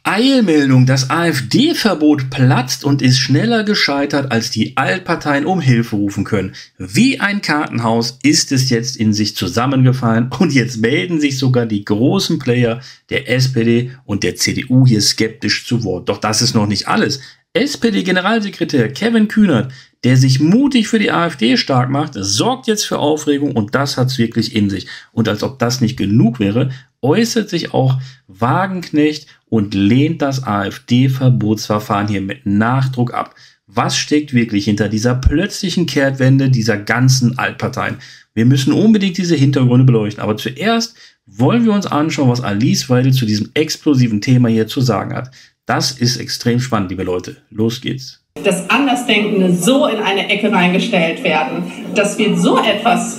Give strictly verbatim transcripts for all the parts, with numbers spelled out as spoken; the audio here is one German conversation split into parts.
Eilmeldung: Das AfD-Verbot platzt und ist schneller gescheitert, als die Altparteien um Hilfe rufen können. Wie ein Kartenhaus ist es jetzt in sich zusammengefallen und jetzt melden sich sogar die großen Player der S P D und der C D U hier skeptisch zu Wort. Doch das ist noch nicht alles. S P D-Generalsekretär Kevin Kühnert, der sich mutig für die AfD stark macht, sorgt jetzt für Aufregung und das hat's wirklich in sich. Und als ob das nicht genug wäre, äußert sich auch Wagenknecht und lehnt das AfD-Verbotsverfahren hier mit Nachdruck ab. Was steckt wirklich hinter dieser plötzlichen Kehrtwende dieser ganzen Altparteien? Wir müssen unbedingt diese Hintergründe beleuchten, aber zuerst wollen wir uns anschauen, was Alice Weidel zu diesem explosiven Thema hier zu sagen hat. Das ist extrem spannend, liebe Leute. Los geht's. Dass Andersdenkende so in eine Ecke reingestellt werden, dass wir so etwas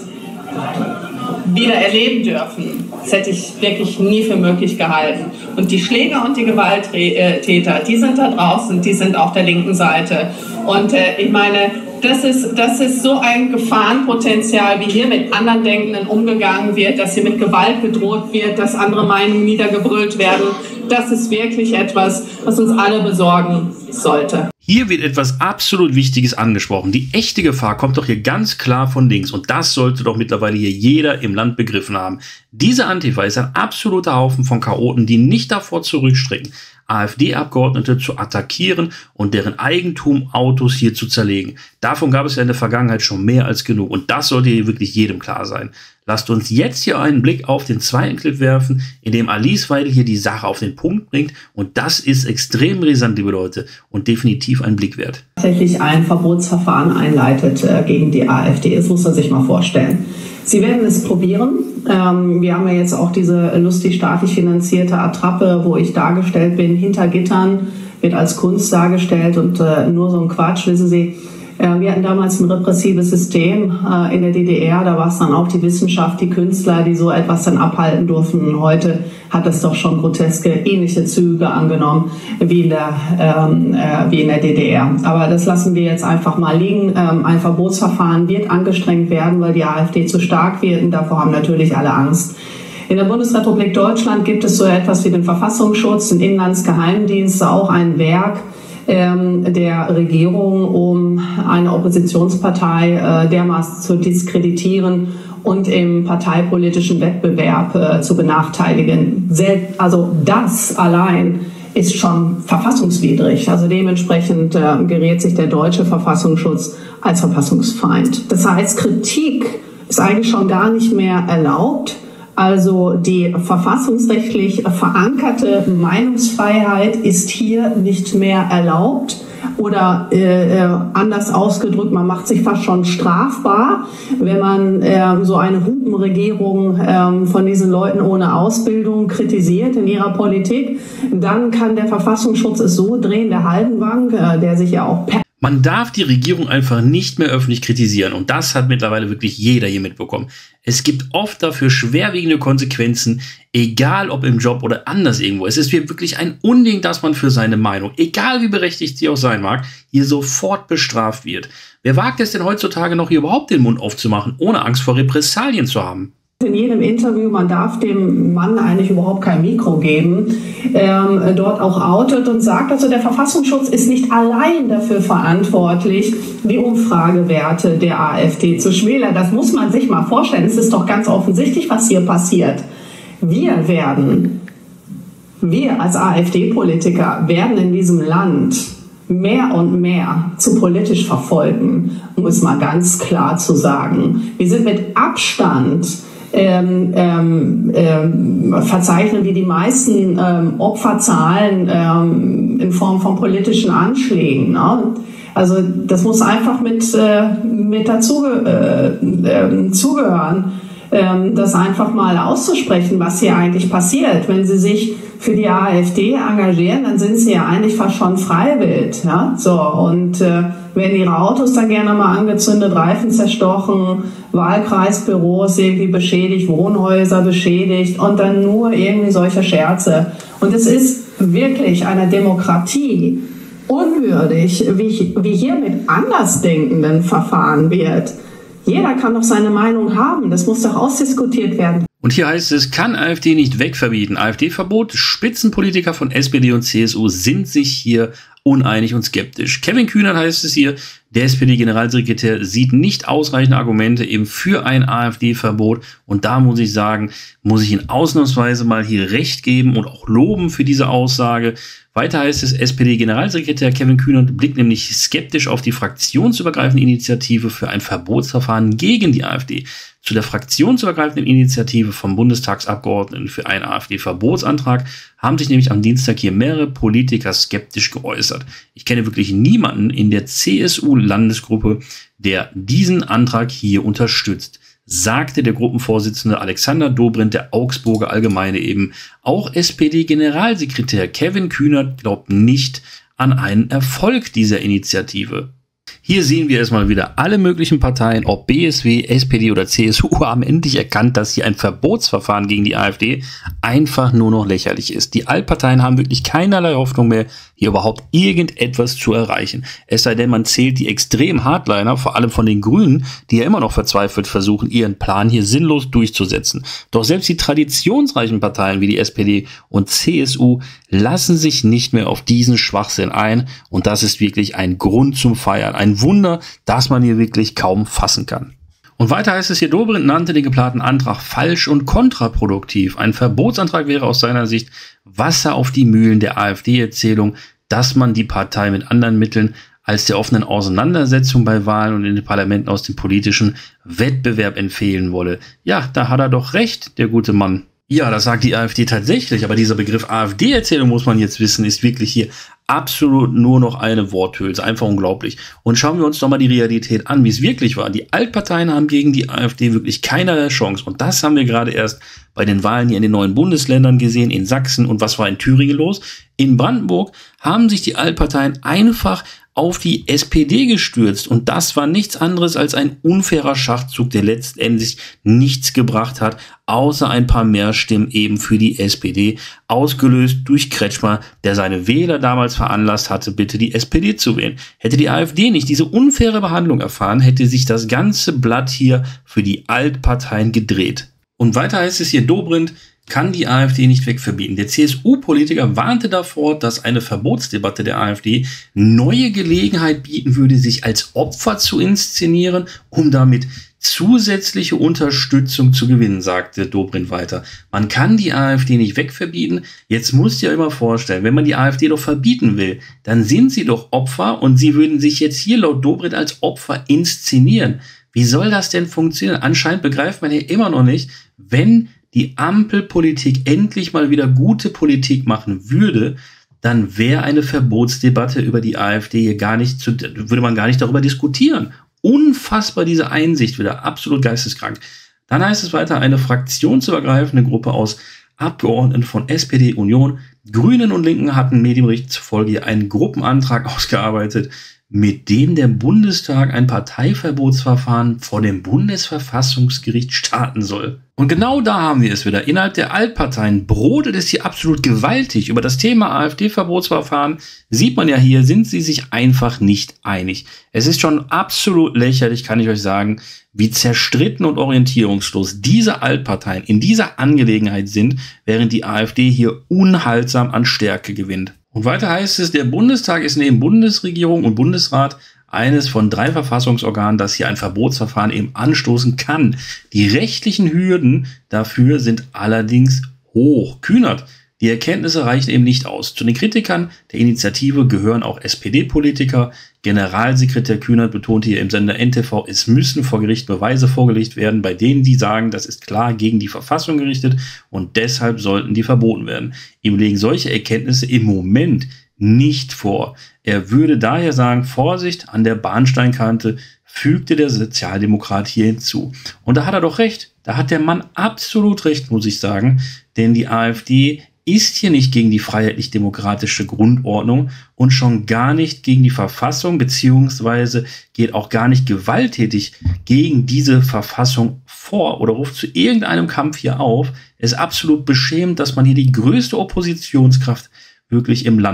wieder erleben dürfen, das hätte ich wirklich nie für möglich gehalten. Und die Schläger und die Gewalttäter, die sind da draußen, die sind auf der linken Seite. Und äh, ich meine, das ist, das ist so ein Gefahrenpotenzial, wie hier mit anderen Denkenden umgegangen wird, dass hier mit Gewalt gedroht wird, dass andere Meinungen niedergebrüllt werden. Das ist wirklich etwas, was uns alle besorgen sollte. Hier wird etwas absolut Wichtiges angesprochen. Die echte Gefahr kommt doch hier ganz klar von links und das sollte doch mittlerweile hier jeder im Land begriffen haben. Diese Antifa ist ein absoluter Haufen von Chaoten, die nicht davor zurückstrecken, AfD-Abgeordnete zu attackieren und deren Eigentum, Autos hier zu zerlegen. Davon gab es ja in der Vergangenheit schon mehr als genug und das sollte hier wirklich jedem klar sein. Lasst uns jetzt hier einen Blick auf den zweiten Clip werfen, in dem Alice Weidel hier die Sache auf den Punkt bringt und das ist extrem brisant, liebe Leute, und definitiv ein Blick wert. Tatsächlich ein Verbotsverfahren einleitet äh, gegen die AfD, das muss man sich mal vorstellen. Sie werden es probieren. Ähm, wir haben ja jetzt auch diese lustig staatlich finanzierte Attrappe, wo ich dargestellt bin, hinter Gittern, wird als Kunst dargestellt und äh, nur so ein Quatsch, wissen Sie. Äh, wir hatten damals ein repressives System äh, in der D D R, da war es dann auch die Wissenschaft, die Künstler, die so etwas dann abhalten durften. Heute hat es doch schon groteske, ähnliche Züge angenommen wie in der, ähm, äh, wie in der D D R. Aber das lassen wir jetzt einfach mal liegen. Ähm, ein Verbotsverfahren wird angestrengt werden, weil die AfD zu stark wird und davor haben natürlich alle Angst. In der Bundesrepublik Deutschland gibt es so etwas wie den Verfassungsschutz, den Inlandsgeheimdienst, auch ein Werk der Regierung, um eine Oppositionspartei äh, dermaßen zu diskreditieren und im parteipolitischen Wettbewerb äh, zu benachteiligen. Selbst, also das allein ist schon verfassungswidrig. Also dementsprechend äh, gerät sich der deutsche Verfassungsschutz als Verfassungsfeind. Das heißt, Kritik ist eigentlich schon gar nicht mehr erlaubt. Also die verfassungsrechtlich verankerte Meinungsfreiheit ist hier nicht mehr erlaubt oder äh, anders ausgedrückt, man macht sich fast schon strafbar, wenn man äh, so eine Hupenregierung äh, von diesen Leuten ohne Ausbildung kritisiert in ihrer Politik. Dann kann der Verfassungsschutz es so drehen, der Haldenwang, äh, der sich ja auch per Man darf die Regierung einfach nicht mehr öffentlich kritisieren und das hat mittlerweile wirklich jeder hier mitbekommen. Es gibt oft dafür schwerwiegende Konsequenzen, egal ob im Job oder anders irgendwo. Es ist wirklich ein Unding, dass man für seine Meinung, egal wie berechtigt sie auch sein mag, hier sofort bestraft wird. Wer wagt es denn heutzutage noch, hier überhaupt den Mund aufzumachen, ohne Angst vor Repressalien zu haben? In jedem Interview, man darf dem Mann eigentlich überhaupt kein Mikro geben, ähm, dort auch outet und sagt, also der Verfassungsschutz ist nicht allein dafür verantwortlich, die Umfragewerte der AfD zu schmälern. Das muss man sich mal vorstellen. Es ist doch ganz offensichtlich, was hier passiert. Wir werden, wir als AfD-Politiker werden in diesem Land mehr und mehr zu politisch verfolgen, um es mal ganz klar zu sagen. Wir sind mit Abstand Ähm, ähm, ähm, verzeichnen wir die meisten ähm, Opferzahlen ähm, in Form von politischen Anschlägen. Ne? Also das muss einfach mit, äh, mit dazu äh, äh, zugehören, äh, das einfach mal auszusprechen, was hier eigentlich passiert. Wenn Sie sich für die AfD engagieren, dann sind Sie ja eigentlich fast schon freiwillig. Ja? So, und äh, werden Ihre Autos dann gerne mal angezündet, Reifen zerstochen, Wahlkreisbüros irgendwie beschädigt, Wohnhäuser beschädigt und dann nur irgendwie solche Scherze. Und es ist wirklich einer Demokratie unwürdig, wie, wie hier mit Andersdenkenden verfahren wird. Jeder kann doch seine Meinung haben, das muss doch ausdiskutiert werden. Und hier heißt es, kann AfD nicht wegverbieten. AfD-Verbot, Spitzenpolitiker von S P D und C S U sind sich hier uneinig und skeptisch. Kevin Kühnert heißt es hier, der S P D-Generalsekretär sieht nicht ausreichende Argumente eben für ein AfD-Verbot. Und da muss ich sagen, muss ich ihn ausnahmsweise mal hier recht geben und auch loben für diese Aussage. Weiter heißt es, S P D-Generalsekretär Kevin Kühnert blickt nämlich skeptisch auf die fraktionsübergreifende Initiative für ein Verbotsverfahren gegen die AfD. Zu der fraktionsübergreifenden Initiative vom Bundestagsabgeordneten für einen AfD-Verbotsantrag haben sich nämlich am Dienstag hier mehrere Politiker skeptisch geäußert. Ich kenne wirklich niemanden in der C S U-Landesgruppe, der diesen Antrag hier unterstützt, sagte der Gruppenvorsitzende Alexander Dobrindt der Augsburger Allgemeine eben. Auch S P D-Generalsekretär Kevin Kühnert glaubt nicht an einen Erfolg dieser Initiative. Hier sehen wir erstmal wieder, alle möglichen Parteien, ob B S W, S P D oder C S U, haben endlich erkannt, dass hier ein Verbotsverfahren gegen die AfD einfach nur noch lächerlich ist. Die Altparteien haben wirklich keinerlei Hoffnung mehr, hier überhaupt irgendetwas zu erreichen. Es sei denn, man zählt die extremen Hardliner, vor allem von den Grünen, die ja immer noch verzweifelt versuchen, ihren Plan hier sinnlos durchzusetzen. Doch selbst die traditionsreichen Parteien wie die S P D und C S U lassen sich nicht mehr auf diesen Schwachsinn ein. Und das ist wirklich ein Grund zum Feiern. Ein Wunder, das man hier wirklich kaum fassen kann. Und weiter heißt es hier, Dobrindt nannte den geplanten Antrag falsch und kontraproduktiv. Ein Verbotsantrag wäre aus seiner Sicht Wasser auf die Mühlen der AfD-Erzählung, dass man die Partei mit anderen Mitteln als der offenen Auseinandersetzung bei Wahlen und in den Parlamenten aus dem politischen Wettbewerb empfehlen wolle. Ja, da hat er doch recht, der gute Mann. Ja, das sagt die AfD tatsächlich, aber dieser Begriff AfD-Erzählung, muss man jetzt wissen, ist wirklich hier absolut nur noch eine Worthülse. Einfach unglaublich. Und schauen wir uns doch mal die Realität an, wie es wirklich war. Die Altparteien haben gegen die AfD wirklich keinerlei Chance. Und das haben wir gerade erst bei den Wahlen hier in den neuen Bundesländern gesehen, in Sachsen. Und was war in Thüringen los? In Brandenburg haben sich die Altparteien einfach auf die S P D gestürzt. Und das war nichts anderes als ein unfairer Schachzug, der letztendlich nichts gebracht hat, außer ein paar mehr Stimmen eben für die S P D, ausgelöst durch Kretschmer, der seine Wähler damals veranlasst hatte, bitte die S P D zu wählen. Hätte die AfD nicht diese unfaire Behandlung erfahren, hätte sich das ganze Blatt hier für die Altparteien gedreht. Und weiter heißt es hier, Dobrindt kann die AfD nicht wegverbieten. Der C S U-Politiker warnte davor, dass eine Verbotsdebatte der AfD neue Gelegenheit bieten würde, sich als Opfer zu inszenieren, um damit zusätzliche Unterstützung zu gewinnen, sagte Dobrindt weiter. Man kann die AfD nicht wegverbieten. Jetzt musst du dir immer vorstellen, wenn man die AfD doch verbieten will, dann sind sie doch Opfer und sie würden sich jetzt hier laut Dobrindt als Opfer inszenieren. Wie soll das denn funktionieren? Anscheinend begreift man hier immer noch nicht, wenn die Ampelpolitik endlich mal wieder gute Politik machen würde, dann wäre eine Verbotsdebatte über die AfD hier gar nicht zu, würde man gar nicht darüber diskutieren. Unfassbar diese Einsicht, wieder absolut geisteskrank. Dann heißt es weiter, eine fraktionsübergreifende Gruppe aus Abgeordneten von S P D, Union, Grünen und Linken hatten Medienbericht zufolge einen Gruppenantrag ausgearbeitet, mit dem der Bundestag ein Parteiverbotsverfahren vor dem Bundesverfassungsgericht starten soll. Und genau da haben wir es wieder. Innerhalb der Altparteien brodelt es hier absolut gewaltig. Über das Thema AfD-Verbotsverfahren sieht man ja hier, sind sie sich einfach nicht einig. Es ist schon absolut lächerlich, kann ich euch sagen, wie zerstritten und orientierungslos diese Altparteien in dieser Angelegenheit sind, während die AfD hier unhaltsam an Stärke gewinnt. Und weiter heißt es, der Bundestag ist neben Bundesregierung und Bundesrat eines von drei Verfassungsorganen, das hier ein Verbotsverfahren eben anstoßen kann. Die rechtlichen Hürden dafür sind allerdings hoch. Kühnert, die Erkenntnisse reichen eben nicht aus. Zu den Kritikern der Initiative gehören auch S P D-Politiker. Generalsekretär Kühnert betonte hier im Sender N T V, es müssen vor Gericht Beweise vorgelegt werden, bei denen die sagen, das ist klar gegen die Verfassung gerichtet und deshalb sollten die verboten werden. Ihm liegen solche Erkenntnisse im Moment nicht vor. Er würde daher sagen, Vorsicht an der Bahnsteinkante, fügte der Sozialdemokrat hier hinzu. Und da hat er doch recht. Da hat der Mann absolut recht, muss ich sagen, denn die AfD ist hier nicht gegen die freiheitlich-demokratische Grundordnung und schon gar nicht gegen die Verfassung, beziehungsweise geht auch gar nicht gewalttätig gegen diese Verfassung vor oder ruft zu irgendeinem Kampf hier auf. Es ist absolut beschämend, dass man hier die größte Oppositionskraft wirklich im Land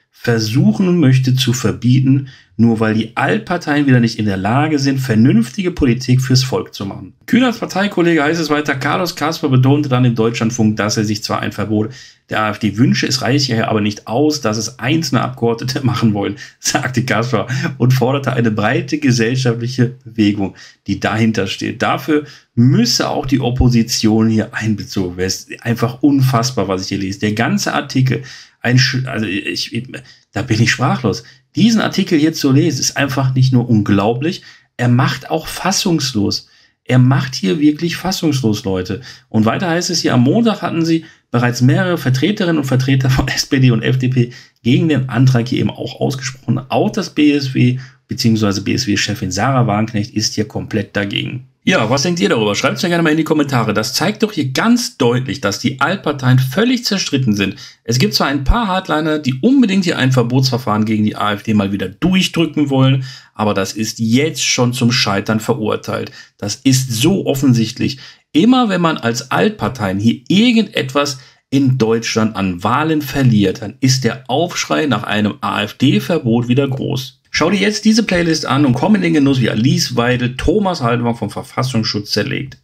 versuchen möchte zu verbieten, nur weil die Altparteien wieder nicht in der Lage sind, vernünftige Politik fürs Volk zu machen. Kühners Parteikollege, heißt es weiter, Carlos Kasper betonte dann im Deutschlandfunk, dass er sich zwar ein Verbot der AfD wünsche, es reiche ja aber nicht aus, dass es einzelne Abgeordnete machen wollen, sagte Kasper und forderte eine breite gesellschaftliche Bewegung, die dahinter steht. Dafür müsse auch die Opposition hier einbezogen werden. Es ist einfach unfassbar, was ich hier lese. Der ganze Artikel, ein, also ich, da bin ich sprachlos. Diesen Artikel hier zu lesen, ist einfach nicht nur unglaublich, er macht auch fassungslos. Er macht hier wirklich fassungslos, Leute. Und weiter heißt es hier, am Montag hatten sie bereits mehrere Vertreterinnen und Vertreter von S P D und F D P gegen den Antrag hier eben auch ausgesprochen. Auch das B S W bzw. B S W-Chefin Sarah Wagenknecht ist hier komplett dagegen. Ja, was denkt ihr darüber? Schreibt es mir gerne mal in die Kommentare. Das zeigt doch hier ganz deutlich, dass die Altparteien völlig zerstritten sind. Es gibt zwar ein paar Hardliner, die unbedingt hier ein Verbotsverfahren gegen die AfD mal wieder durchdrücken wollen, aber das ist jetzt schon zum Scheitern verurteilt. Das ist so offensichtlich. Immer wenn man als Altparteien hier irgendetwas in Deutschland an Wahlen verliert, dann ist der Aufschrei nach einem AfD-Verbot wieder groß. Schau dir jetzt diese Playlist an und komm in den Genuss, wie Alice Weidel Thomas Haldenwang vom Verfassungsschutz zerlegt.